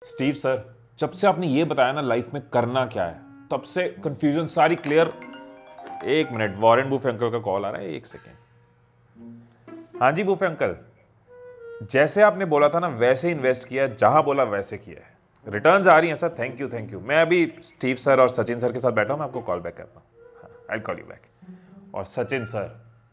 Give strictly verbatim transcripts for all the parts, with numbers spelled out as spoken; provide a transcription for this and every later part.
Steve sir, जब से आपने ये बताया ना लाइफ में करना क्या है, तब से कंफ्यूजन सारी क्लियर। एक मिनट, वॉरेन बुफे अंकल का कॉल आ रहा है, एक सेकेंड। हाँ जी बुफे अंकल, जैसे आपने बोला था ना वैसे इन्वेस्ट किया, जहां बोला वैसे किया है। रिटर्न्स आ रही हैं sir, thank you thank you. मैं अभी स्टीव सर और सचिन सर के साथ बैठा हूं, मैं आपको कॉल बैक करता हूँ। I call you back. और सचिन सर,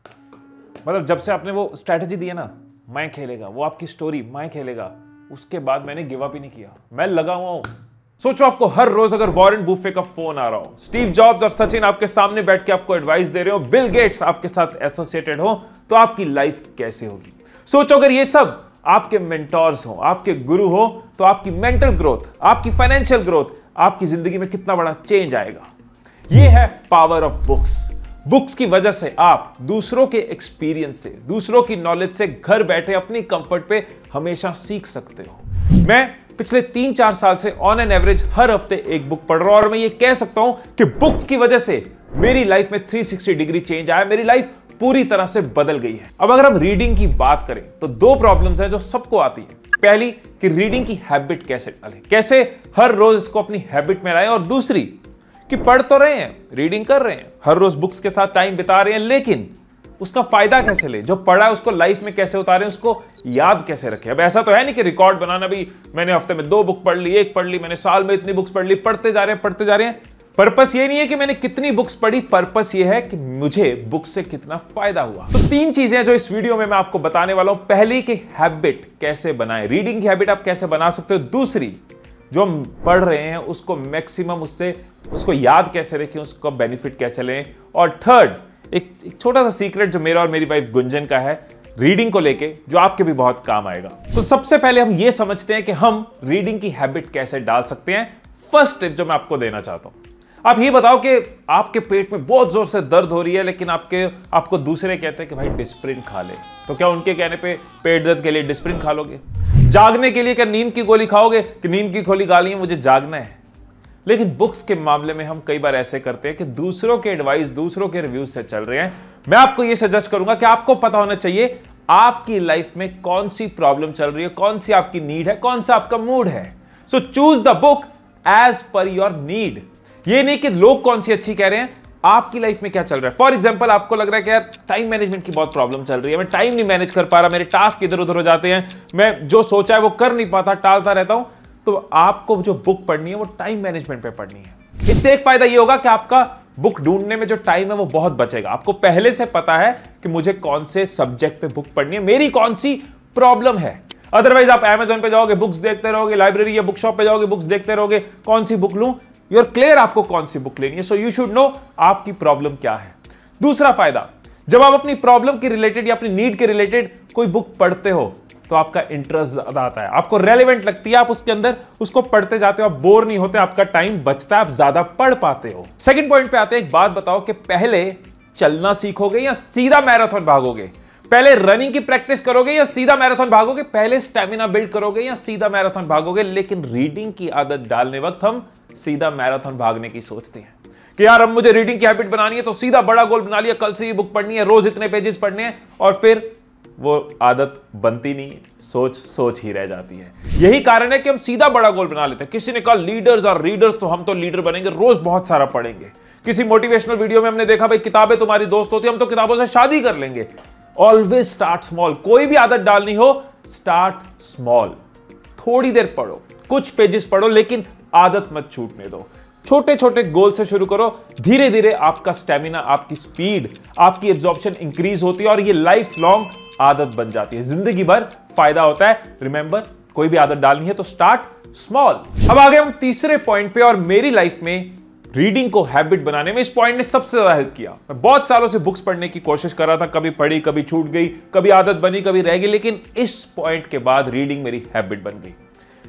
मतलब जब से आपने वो स्ट्रैटेजी दी है ना, मैं खेलेगा, वो आपकी स्टोरी मैं खेलेगा, उसके बाद मैंने गिव अप ही नहीं किया, मैं लगा हुआ हूं। सोचो आपको हर रोज अगर वॉरेन बुफे का फोन आ रहा हो, स्टीव जॉब्स और सचिन आपके सामने बैठ के आपको एडवाइस दे रहे हो, बिल गेट्स आपके साथ एसोसिएटेड हो, तो आपकी लाइफ कैसे होगी। सोचो अगर ये सब आपके मेंटोर्स हो, आपके गुरु हो, तो आपकी मेंटल ग्रोथ, आपकी फाइनेंशियल ग्रोथ, आपकी जिंदगी में कितना बड़ा चेंज आएगा। ये है पावर ऑफ बुक्स। बुक्स की वजह से आप दूसरों के एक्सपीरियंस से, दूसरों की नॉलेज से घर बैठे अपनी कंफर्ट पे हमेशा सीख सकते हो। मैं पिछले तीन चार साल से ऑन एन एवरेज हर हफ्ते एक बुक पढ़ रहा हूं और मैं ये कह सकता हूं कि बुक्स की वजह से मेरी लाइफ में तीन सौ साठ डिग्री चेंज आया, मेरी लाइफ पूरी तरह से बदल गई है। अब अगर हम रीडिंग की बात करें तो दो प्रॉब्लम्स हैं जो सबको आती है। पहली कि रीडिंग की हैबिट कैसे डालें, कैसे हर रोज इसको अपनी हैबिट में लाएं, और दूसरी कि पढ़ तो रहे हैं, रीडिंग कर रहे हैं, हर रोज बुक्स के साथ टाइम बिता रहे हैं, लेकिन उसका फायदा कैसे ले, जो पढ़ा है उसको लाइफ में कैसे उतारें, उसको याद कैसे रखें। अब ऐसा तो है नहीं कि रिकॉर्ड बनाना भी, मैंने हफ्ते में दो बुक पढ़ ली, एक पढ़ ली, मैंने साल में इतनी बुक्स पढ़ ली, पढ़ते जा रहे हैं पढ़ते जा रहे हैं। पर्पस ये नहीं है कि मैंने कितनी बुक्स पढ़ी, पर्पस ये है कि मुझे बुक्स से कितना फायदा हुआ। तो तीन चीजें जो इस वीडियो में मैं आपको बताने वाला हूं। पहली कि हैबिट कैसे बनाएं, रीडिंग की हैबिट आप कैसे बना सकते हो। दूसरी, जो हम पढ़ रहे हैं उसको मैक्सिमम उससे उसको याद कैसे रखें, उसको बेनिफिट कैसे लें। और थर्ड, एक, एक छोटा सा सीक्रेट जो मेरा और मेरी वाइफ गुंजन का है रीडिंग को लेके, जो आपके भी बहुत काम आएगा। तो सबसे पहले हम ये समझते हैं कि हम रीडिंग की हैबिट कैसे डाल सकते हैं। फर्स्ट टिप जो मैं आपको देना चाहता हूं, आप ये बताओ कि आपके पेट में बहुत जोर से दर्द हो रही है, लेकिन आपके आपको दूसरे कहते हैं कि भाई डिस्प्रिन खा ले, तो क्या उनके कहने पे पेट दर्द के लिए डिस्प्रिन खा लोगे? जागने के लिए क्या नींद की गोली खाओगे कि नींद की गोली खा ली है, मुझे जागना है? लेकिन बुक्स के मामले में हम कई बार ऐसे करते हैं कि दूसरों के एडवाइस, दूसरों के रिव्यूज से चल रहे हैं। मैं आपको यह सजेस्ट करूंगा कि आपको पता होना चाहिए आपकी लाइफ में कौन सी प्रॉब्लम चल रही है, कौन सी आपकी नीड है, कौन सा आपका मूड है। So choose the book as per your need. ये नहीं कि लोग कौन सी अच्छी कह रहे हैं, आपकी लाइफ में क्या चल रहा है। फॉर एग्जाम्पल, आपको लग रहा है कि यार टाइम मैनेजमेंट की बहुत प्रॉब्लम चल रही है, मैं टाइम नहीं मैनेज कर पा रहा, मेरे टास्क इधर उधर हो जाते हैं, मैं जो सोचा है वो कर नहीं पाता, टालता रहता हूं। तो आपको जो बुक पढ़नी है वो टाइम मैनेजमेंट पे पढ़नी है। इससे एक फायदा ये होगा कि आपका बुक ढूंढने में जो टाइम है वो बहुत बचेगा। आपको पहले से पता है कि मुझे कौन से सब्जेक्ट पे बुक पढ़नी है, मेरी कौन सी प्रॉब्लम है। अदरवाइज आप अमेज़न पे जाओगे, बुक्स देखते रहोगे, लाइब्रेरी या बुक शॉप पे जाओगे, बुक्स देखते रहोगे, कौन सी बुक लूं। यू आर क्लियर आपको कौन सी बुक लेनी है। सो यू शुड नो आपकी प्रॉब्लम क्या है। दूसरा फायदा, जब आप अपनी प्रॉब्लम के रिलेटेड या अपनी नीड के रिलेटेड कोई बुक पढ़ते हो तो आपका इंटरेस्ट ज्यादा आता है, आपको रेलेवेंट लगती है, आप उसके अंदर उसको पढ़ते जाते हो, आप बोर नहीं होते, आपका टाइम बचता है, आप ज्यादा पढ़ पाते हो। सेकंड पॉइंट पे आते हैं। एक बात बताओ कि पहले चलना सीखोगे या सीधा मैराथन भागोगे? पहले रनिंग की प्रैक्टिस करोगे या सीधा मैराथन भागोगे? पहले स्टेमिना बिल्ड करोगे या सीधा मैराथन भागोगे? लेकिन रीडिंग की आदत डालने वक्त हम सीधा मैराथन भागने की सोचते हैं कि यार अब मुझे रीडिंग की हैबिट बनानी है, तो सीधा बड़ा गोल बना लिया, कल से ये बुक पढ़नी है, रोज इतने पेजेस पढ़ने हैं, और फिर वो आदत बनती नहीं है, सोच सोच ही रह जाती है। यही कारण है कि हम सीधा बड़ा गोल बना लेते हैं। किसी ने कहा लीडर्स और रीडर्स, तो हम तो लीडर बनेंगे, रोज बहुत सारा पढ़ेंगे। किसी मोटिवेशनल वीडियो में हमने देखा भाई किताबें तुम्हारी दोस्त होती है, हम तो किताबों से शादी कर लेंगे। Always start small. कोई भी आदत डालनी हो, स्टार्ट स्मॉल। थोड़ी देर पढ़ो, कुछ पेजेस पढ़ो, लेकिन आदत मत छूटने दो। छोटे छोटे गोल से शुरू करो, धीरे धीरे आपका स्टेमिना, आपकी स्पीड, आपकी एब्जॉर्प्शन इंक्रीज होती है और ये लाइफ लॉन्ग आदत बन जाती है, जिंदगी भर फायदा होता है। रिमेंबर, कोई भी आदत डालनी है तो स्टार्ट स्मॉल। अब आ गए हम तीसरे पॉइंट पे, और मेरी लाइफ में रीडिंग को हैबिट बनाने में इस पॉइंट ने सबसे ज्यादा हेल्प किया। मैं बहुत सालों से बुक्स पढ़ने की कोशिश कर रहा था, कभी पढ़ी, कभी छूट गई, कभी आदत बनी, कभी रह गई, लेकिन इस पॉइंट के बाद रीडिंग मेरी हैबिट बन गई।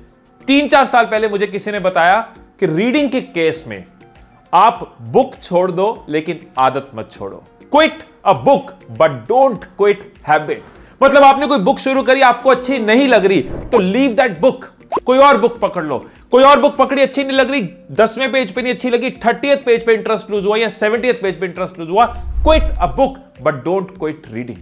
तीन चार साल पहले मुझे किसी ने बताया कि रीडिंग के केस में आप बुक छोड़ दो, लेकिन आदत मत छोड़ो। Quit a book but don't quit habit. मतलब आपने कोई बुक शुरू करी, आपको अच्छी नहीं लग रही, तो लीव दैट बुक, कोई और बुक पकड़ लो। कोई और बुक पकड़ी, अच्छी नहीं लग रही, दसवें पेज पे नहीं अच्छी लगी, थर्टियथ पेज पे इंटरेस्ट लूज हुआ या सेवेंटियथ पेज पे इंटरेस्ट लूज हुआ, quit a book but don't quit reading.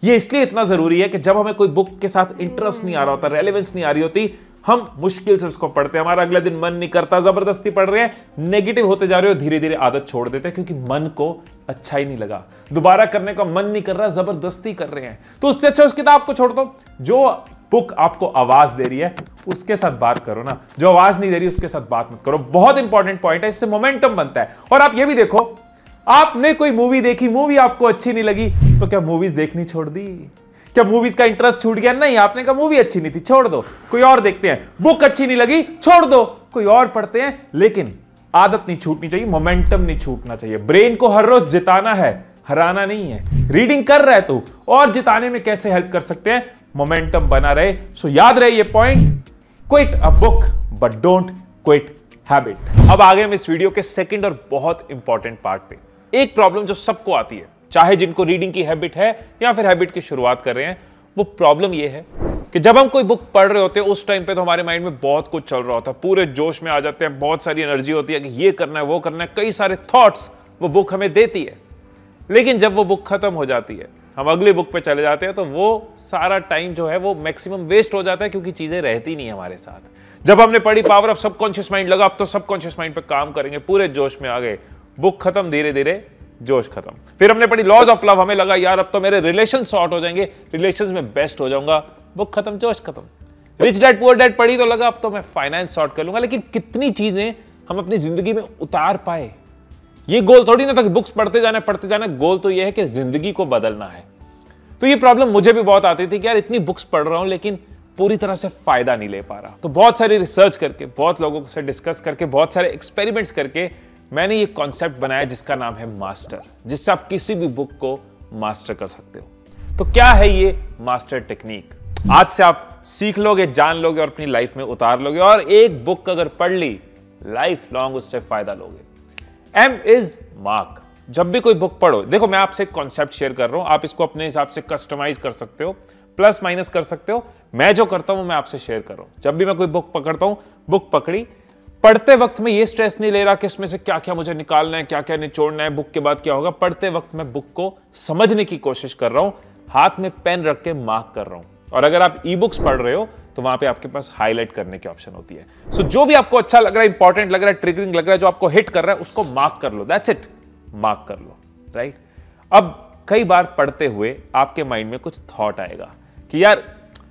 ये इसलिए इतना जरूरी है कि जब हमें कोई बुक के साथ इंटरेस्ट नहीं आ रहा होता, रेलेवेंस नहीं आ रही होती, हम मुश्किल से उसको पढ़ते हैं, हमारा अगले दिन मन नहीं करता, जबरदस्ती पढ़ रहे हैं, नेगेटिव होते जा रहे हो, धीरे धीरे आदत छोड़ देते हैं क्योंकि मन को अच्छा ही नहीं लगा, दोबारा करने का मन नहीं कर रहा, जबरदस्ती कर रहे हैं। तो उससे अच्छा उस किताब को छोड़ दो। जो बुक आपको आवाज दे रही है उसके साथ बात करो ना, जो आवाज नहीं दे रही उसके साथ बात मत करो। बहुत इंपॉर्टेंट पॉइंट है, इससे मोमेंटम बनता है। और आप ये भी देखो, आपने कोई मूवी देखी, मूवी आपको अच्छी नहीं लगी, तो क्या मूवीज देखनी छोड़ दी? क्या मूवीज का इंटरेस्ट छूट गया? नहीं, आपने कहा मूवी अच्छी नहीं थी, छोड़ दो, कोई और देखते हैं। बुक अच्छी नहीं लगी, छोड़ दो, कोई और पढ़ते हैं। लेकिन आदत नहीं छूटनी चाहिए, मोमेंटम नहीं छूटना चाहिए। ब्रेन को हर रोज जिताना है, हराना नहीं है। रीडिंग कर रहा है तू, और जिताने में कैसे हेल्प कर सकते हैं? मोमेंटम बना रहे। सो याद रहे ये point, quit a book but don't quit habit. अब आगे हम इस वीडियो के सेकंड और बहुत इंपॉर्टेंट पार्ट पे। एक प्रॉब्लम जो सबको आती है, चाहे जिनको रीडिंग की हैबिट है या फिर हैबिट की शुरुआत कर रहे हैं, वो प्रॉब्लम ये है कि जब हम कोई बुक पढ़ रहे होते हैं उस टाइम पे तो हमारे माइंड में बहुत कुछ चल रहा होता है, पूरे जोश में आ जाते हैं, बहुत सारी एनर्जी होती है कि ये करना है, वो करना है, कई सारे थॉट्स वो बुक हमें देती है। लेकिन जब वो बुक खत्म हो जाती है, हम अगली बुक पे चले जाते हैं, तो वो सारा टाइम जो है वो मैक्सिमम वेस्ट हो जाता है क्योंकि चीजें रहती नहीं हमारे साथ। जब हमने पढ़ी पावर ऑफ सबकॉन्शियस माइंड, लगा अब तो सबकॉन्शियस माइंड पे काम करेंगे, पूरे जोश में आ गए, बुक खत्म, धीरे धीरे जोश खत्म। फिर हमने पढ़ी लॉज ऑफ लव, हमें लगा यार अब तो मेरे रिलेशन सॉर्ट हो जाएंगे, रिलेशंस में बेस्ट हो जाऊंगा, बुक खत्म, जोश खत्म। रिच डैड पुअर डैड पढ़ी तो लगा अब तो मैं फाइनेंस सॉर्ट कर लूंगा। लेकिन कितनी चीजें हम अपनी जिंदगी में उतार पाए? ये गोल थोड़ी ना था कि बुक्स पढ़ते जाना पढ़ते जाना, गोल तो ये है कि जिंदगी को बदलना है। तो ये प्रॉब्लम मुझे भी बहुत आती थी कि यार इतनी बुक्स पढ़ रहा हूं लेकिन पूरी तरह से फायदा नहीं ले पा रहा। तो बहुत सारी रिसर्च करके, बहुत लोगों से डिस्कस करके, बहुत सारे एक्सपेरिमेंट्स करके मैंने ये कॉन्सेप्ट बनाया जिसका नाम है मास्टर, जिससे आप किसी भी बुक को मास्टर कर सकते हो। तो क्या है ये मास्टर टेक्निक? आज से आप सीख लोगे, जान लोगे और अपनी लाइफ में उतार लोगे, और एक बुक अगर पढ़ ली, लाइफ लॉन्ग उससे फायदा लोगे। M is mark. जब भी कोई बुक पढ़ो, देखो मैं आपसे एक कॉन्सेप्ट शेयर कर रहा हूं, आप इसको अपने हिसाब से कस्टमाइज कर सकते हो, प्लस माइनस कर सकते हो। मैं जो करता हूं मैं आपसे शेयर कर रहा हूं। जब भी मैं कोई बुक पकड़ता हूं, बुक पकड़ी, पढ़ते वक्त में ये स्ट्रेस नहीं ले रहा कि इसमें से क्या क्या मुझे निकालना है, क्या क्या निचोड़ना है, बुक के बाद क्या होगा। पढ़ते वक्त मैं बुक को समझने की कोशिश कर रहा हूं, हाथ में पेन रख के मार्क कर रहा हूं। और अगर आप ई बुक्स पढ़ रहे हो तो वहां पे आपके पास हाईलाइट करने की ऑप्शन होती है। सो so, जो भी आपको अच्छा लग रहा है, इंपॉर्टेंट लग रहा है, ट्रिगरिंग लग रहा है, जो आपको हिट कर रहा है, उसको मार्क कर लो। दैट्स इट, मार्क कर लो, राइट। अब कई बार पढ़ते हुए आपके माइंड में कुछ थॉट आएगा कि यार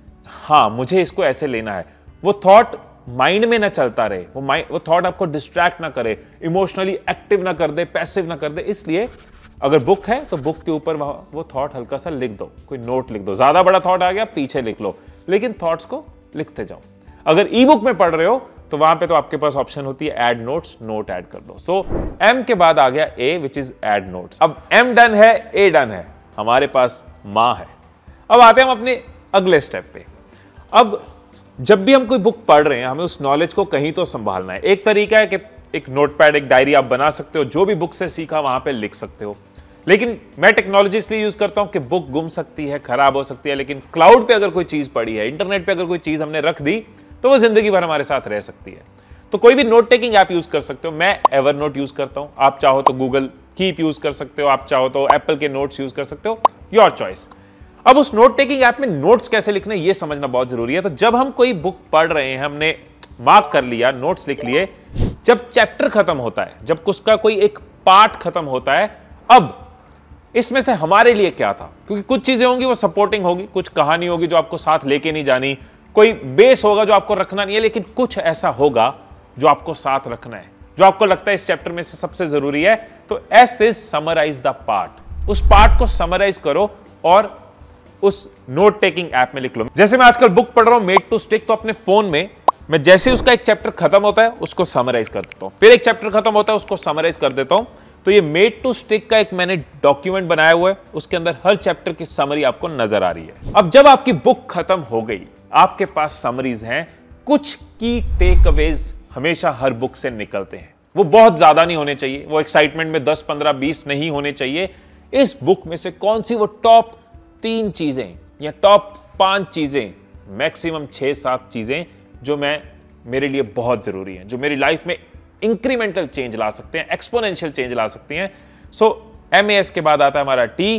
हाँ मुझे इसको ऐसे लेना है। वो थॉट माइंड में ना चलता रहे, वो माइंड वो थॉट आपको डिस्ट्रैक्ट ना करे, इमोशनली एक्टिव ना कर दे, पैसिव ना कर दे। इसलिए अगर बुक है तो बुक के ऊपर वो थॉट हल्का सा लिख दो, कोई नोट लिख दो। ज्यादा बड़ा थॉट आ गया पीछे लिख लो, लेकिन थॉट्स को लिखते जाओ। अगर ई बुक में पढ़ रहे हो तो वहां पे तो आपके पास ऑप्शन होती है ऐड नोट्स, नोट ऐड कर दो। सो एम के बाद आ गया A, which is add notes. अब एम डन है, ए डन है, हमारे पास मां है। अब आते हैं हम अपने अगले स्टेप पे। अब जब भी हम कोई बुक पढ़ रहे हैं, हमें उस नॉलेज को कहीं तो संभालना है। एक तरीका है कि एक नोटपैड, एक डायरी आप बना सकते हो, जो भी बुक से सीखा वहां पे लिख सकते हो। लेकिन मैं टेक्नोलॉजी इसलिए यूज करता हूं कि बुक गुम सकती है, खराब हो सकती है, लेकिन क्लाउड पे अगर कोई चीज पड़ी है, इंटरनेट पे अगर कोई चीज हमने रख दी, तो वो जिंदगी भर हमारे साथ रह सकती है। तो कोई भी नोट टेकिंग ऐप यूज कर सकते हो। मैं एवर नोट यूज करता हूं, आप चाहो तो गूगल कीप यूज कर सकते हो, आप चाहो तो एप्पल के नोट्स यूज कर सकते हो, योर चॉइस। अब उस नोट टेकिंग ऐप में नोट्स कैसे लिखने, ये समझना बहुत जरूरी है। तो जब हम कोई बुक पढ़ रहे हैं, हमने मार्क कर लिया, नोट्स लिख लिए, जब चैप्टर खत्म होता है, जब उसका कोई एक पार्ट खत्म होता है, अब इसमें से हमारे लिए क्या था? क्योंकि कुछ चीजें होंगी वो सपोर्टिंग होगी, कुछ कहानी होगी जो आपको साथ लेके नहीं जानी, कोई बेस होगा जो आपको रखना नहीं है, लेकिन कुछ ऐसा होगा जो आपको साथ रखना है, जो आपको लगता है इस चैप्टर में से सबसे जरूरी है। तो S is summarize the part. उस पार्ट को समराइज करो और उस नोट टेकिंग ऐप में लिख लो। जैसे मैं आजकल बुक पढ़ रहा हूं मेड टू स्टिक, तो अपने फोन में मैं जैसे ही उसका एक चैप्टर खत्म होता है उसको समराइज कर देता हूं, फिर एक चैप्टर खत्म होता है उसको समराइज कर देता हूं। तो ये मेड टू स्टिक का एक मैंने डॉक्यूमेंट बनाया हुआ है, उसके अंदर हर चैप्टर की समरी आपको नजर आ रही है। अब जब आपकी बुक खत्म हो गई, आपके पास समरीज हैं, कुछ की टेक अवेज हमेशा हर बुक से निकलते हैं। वो बहुत ज्यादा नहीं होने चाहिए, वो एक्साइटमेंट में दस पंद्रह बीस नहीं होने चाहिए। इस बुक में से कौन सी वो टॉप तीन चीजें या टॉप पांच चीजें, मैक्सिमम छह सात चीजें जो मैं मेरे लिए बहुत जरूरी हैं, जो मेरी लाइफ में इंक्रीमेंटल चेंज ला सकते हैं, एक्सपोनेंशियल चेंज ला सकती हैं। सो एम ए एस के बाद आता है हमारा टी,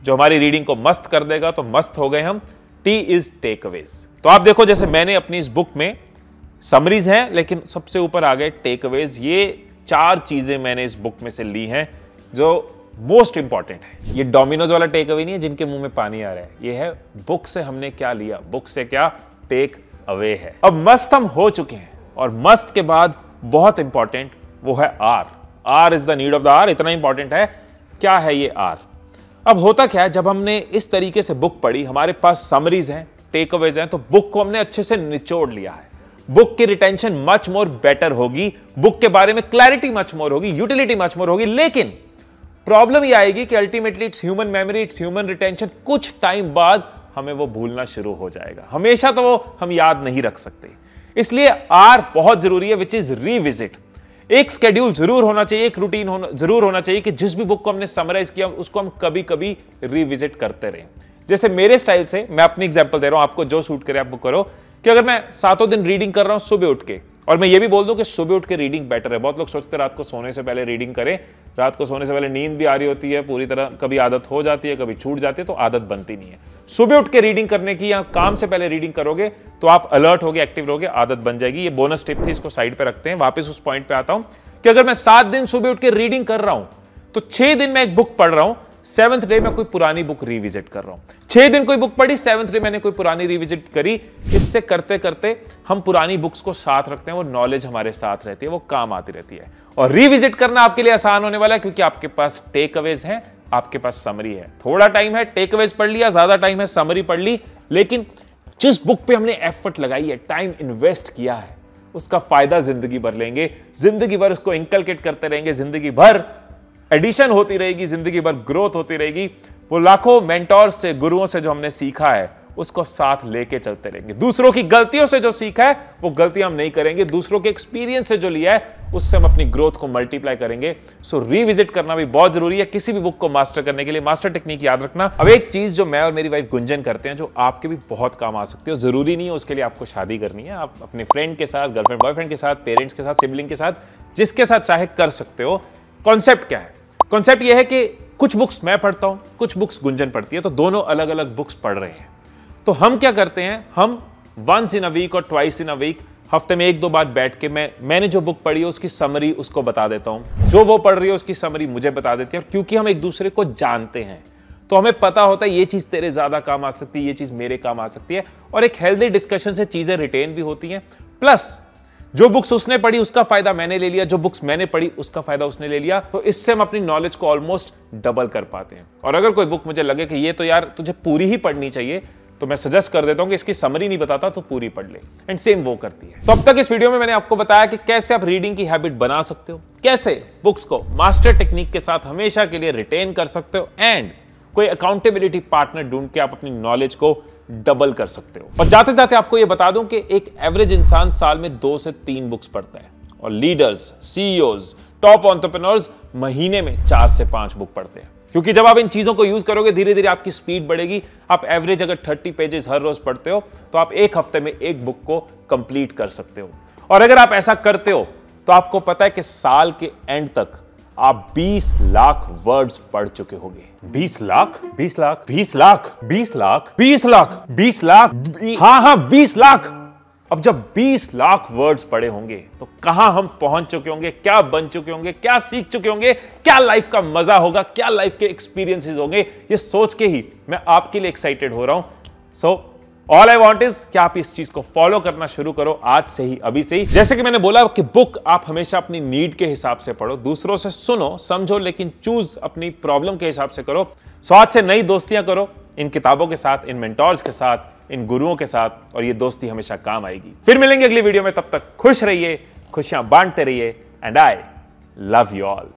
जो हमारी रीडिंग को मस्त कर देगा, तो मस्त हो गए हम। T is takeaways. तो आप देखो, जैसे मैंने अपनी इस बुक में समरीज हैं, लेकिन सबसे ऊपर आ गए टेकअवेज। ये चार चीजें मैंने इस बुक में से ली हैं जो मोस्ट इंपॉर्टेंट है। ये डोमिनोज वाला टेक अवे नहीं है जिनके मुंह में पानी आ रहा है, ये है बुक से हमने क्या लिया, बुक से क्या टेक अवे है। अब मस्त हम हो चुके हैं, और मस्त के बाद बहुत इंपॉर्टेंट वो है R. R is the need of the R. इतना इंपॉर्टेंट है। क्या है ये आर? अब होता क्या है, जब हमने इस तरीके से बुक पढ़ी, हमारे पास समरीज हैं, टेक अवेज हैं, तो बुक को हमने अच्छे से निचोड़ लिया है। बुक की रिटेंशन मच मोर बेटर होगी, बुक के बारे में क्लैरिटी मच मोर होगी, यूटिलिटी मच मोर होगी। लेकिन प्रॉब्लम ये आएगी कि ultimately it's human memory, it's human retention. कुछ टाइम बाद हमें वो भूलना शुरू हो जाएगा, हमेशा तो वो हम याद नहीं रख सकते। इसलिए आर बहुत जरूरी है, विच इज रीविजिट। एक स्केड्यूल जरूर होना चाहिए, एक रूटीन होना जरूर होना चाहिए कि जिस भी बुक को हमने समराइज किया उसको हम कभी कभी रिविजिट करते रहें। जैसे मेरे स्टाइल से, मैं अपनी एग्जांपल दे रहा हूं, आपको जो सूट करे आप वो करो, कि अगर मैं सातों दिन रीडिंग कर रहा हूं सुबह उठ के, और मैं ये भी बोल दूं कि सुबह उठ के रीडिंग बेटर है। बहुत लोग सोचते हैं रात को सोने से पहले रीडिंग करें, रात को सोने से पहले नींद भी आ रही होती है पूरी तरह, कभी आदत हो जाती है, कभी छूट जाती है, तो आदत बनती नहीं है। सुबह उठ के रीडिंग करने की या काम से पहले रीडिंग करोगे तो आप अलर्ट होगे, एक्टिव रहोगे, आदत बन जाएगी। ये बोनस टिप थी, इसको साइड पे रखते हैं। वापस उस पॉइंट पे आता हूं कि अगर मैं सात दिन सुबह उठ के रीडिंग कर रहा हूं तो छह दिन मैं एक बुक पढ़ रहा हूं, सेवंथ डे में कोई पुरानी बुक रिविजिट कर रहा हूं। छह दिन कोई बुक पढ़ी, सेवंथ डे मैंने कोई पुरानी रिविजिट करी। इससे करते करते हम पुरानी बुक्स को साथ रखते हैं, वो नॉलेज हमारे साथ रहती है, वो काम आती रहती है। और रिविजिट करना आपके लिए आसान होने वाला है, क्योंकि आपके पास टेक अवेज है, आपके पास समरी है। थोड़ा टाइम है टेक अवेज पढ़ लिया, ज्यादा टाइम है समरी पढ़ ली, लेकिन जिस बुक पे हमने एफर्ट लगाई है, टाइम इन्वेस्ट किया है, उसका फायदा जिंदगी भर लेंगे। जिंदगी भर उसको इंकलकेट करते रहेंगे, जिंदगी भर एडिशन होती रहेगी, जिंदगी भर ग्रोथ होती रहेगी। वो लाखों मेंटोर्स से, गुरुओं से जो हमने सीखा है, उसको साथ लेके चलते रहेंगे। दूसरों की गलतियों से जो सीखा है वो गलतियां हम नहीं करेंगे, दूसरों के एक्सपीरियंस से जो लिया है उससे हम अपनी ग्रोथ को मल्टीप्लाई करेंगे। सो रिविजिट करना भी बहुत जरूरी है किसी भी बुक को मास्टर करने के लिए। मास्टर टेक्निक याद रखना। अब एक चीज जो मैं और मेरी वाइफ गुंजन करते हैं, जो आपके भी बहुत काम आ सकती है, जरूरी नहीं है उसके लिए आपको शादी करनी है, आप अपने फ्रेंड के साथ, गर्लफ्रेंड बॉयफ्रेंड के साथ, पेरेंट्स के साथ, सिबलिंग के साथ, जिसके साथ चाहे कर सकते हो। कॉन्सेप्ट क्या है? कॉन्सेप्ट यह है कि कुछ बुक्स मैं पढ़ता हूं, कुछ बुक्स गुंजन पढ़ती है, तो दोनों अलग अलग बुक्स पढ़ रहे हैं। तो हम क्या करते हैं, हम वंस इन अ वीक और ट्वाइस इन अ वीक, हफ्ते में एक दो बार बैठ के मैं मैंने जो बुक पढ़ी है उसकी समरी उसको बता देता हूं, जो वो पढ़ रही है उसकी समरी मुझे बता देती है। और क्योंकि हम एक दूसरे को जानते हैं तो हमें पता होता है ये चीज तेरे ज्यादा काम आ सकती है, ये चीज मेरे काम आ सकती है, और एक हेल्दी डिस्कशन से चीजें रिटेन भी होती हैं। प्लस जो बुक्स उसने पढ़ी उसका फायदा मैंने ले लिया, जो बुक्स मैंने पढ़ी उसका फायदा उसने ले लिया, तो इससे हम अपनी नॉलेज को ऑलमोस्ट डबल कर पाते हैं। और अगर कोई बुक मुझे लगे कि ये तो यार तुझे पूरी ही पढ़नी चाहिए, तो मैं सजेस्ट कर देता हूं कि इसकी समरी नहीं बताता तो पूरी पढ़ ले, एंड सेम वो करती है। तो अब तक इस वीडियो में मैंने आपको बताया कि कैसे आप रीडिंग की हैबिट बना सकते हो, कैसे बुक्स को मास्टर टेक्निक के साथ हमेशा के लिए रिटेन कर सकते हो, एंड कोई अकाउंटेबिलिटी पार्टनर ढूंढ के आप अपनी नॉलेज को डबल कर सकते हो। और जाते जाते आपको यह बता दूं कि एक एवरेज इंसान साल में दो से तीन बुक्स पढ़ता है, और लीडर्स, सीईओज, टॉप एंटरप्रेन्योर्स महीने में चार से पांच बुक पढ़ते हैं। क्योंकि जब आप इन चीजों को यूज करोगे, धीरे धीरे आपकी स्पीड बढ़ेगी। आप एवरेज अगर तीस पेजेस हर रोज पढ़ते हो तो आप एक हफ्ते में एक बुक को कंप्लीट कर सकते हो। और अगर आप ऐसा करते हो तो आपको पता है कि साल के एंड तक आप बीस लाख वर्ड्स पढ़ चुके होंगे। बीस लाख बीस लाख बीस लाख बीस लाख बीस लाख बीस लाख हाँ हाँ बीस लाख। अब जब बीस लाख वर्ड्स पढ़े होंगे तो कहां हम पहुंच चुके होंगे, क्या बन चुके होंगे, क्या सीख चुके होंगे, क्या लाइफ का मजा होगा, क्या लाइफ के एक्सपीरियंसेस होंगे, ये सोच के ही मैं आपके लिए एक्साइटेड हो रहा हूं। So all I want is कि आप इस चीज को फॉलो करना शुरू करो आज से ही, अभी से ही। जैसे कि मैंने बोला कि बुक आप हमेशा अपनी नीड के हिसाब से पढ़ो, दूसरों से सुनो समझो, लेकिन चूज अपनी प्रॉब्लम के हिसाब से करो। सो आज से नई दोस्तियां करो इन किताबों के साथ, इन मेंटोर्स के साथ, इन गुरुओं के साथ, और ये दोस्ती हमेशा काम आएगी। फिर मिलेंगे अगली वीडियो में, तब तक खुश रहिए, खुशियां बांटते रहिए, and I love you all.